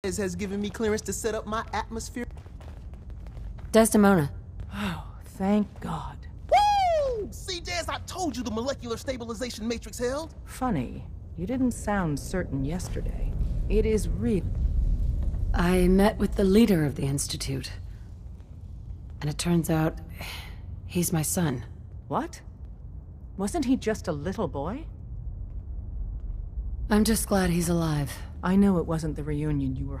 has given me clearance to set up my atmosphere. Desdemona. Oh, thank God. Woo! See, Jazz, I told you the molecular stabilization matrix held. Funny, you didn't sound certain yesterday. It is real. I met with the leader of the Institute. And it turns out, he's my son. What? Wasn't he just a little boy? I'm just glad he's alive. I know it wasn't the reunion you were